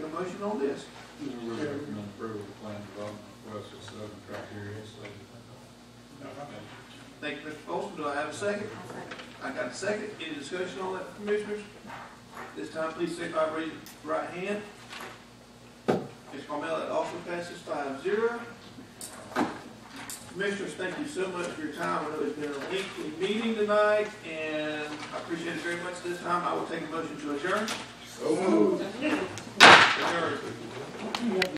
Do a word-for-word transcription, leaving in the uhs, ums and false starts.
motion on this? We recommend approval of plan development request with seven criteria, so. Thank you, Mister Folsom. Do I have a second? I got a second. Any discussion on that, commissioners? This time, please signify by raising your right hand. Mister Carmel, that also passes five zero. Commissioners, thank you so much for your time. I know it's been a lengthy meeting tonight, and I appreciate it very much. This time, I will take a motion to adjourn. So moved. Adjourn.